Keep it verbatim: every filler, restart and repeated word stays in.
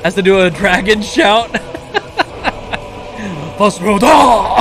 Has to do a dragon shout. First round. Ah!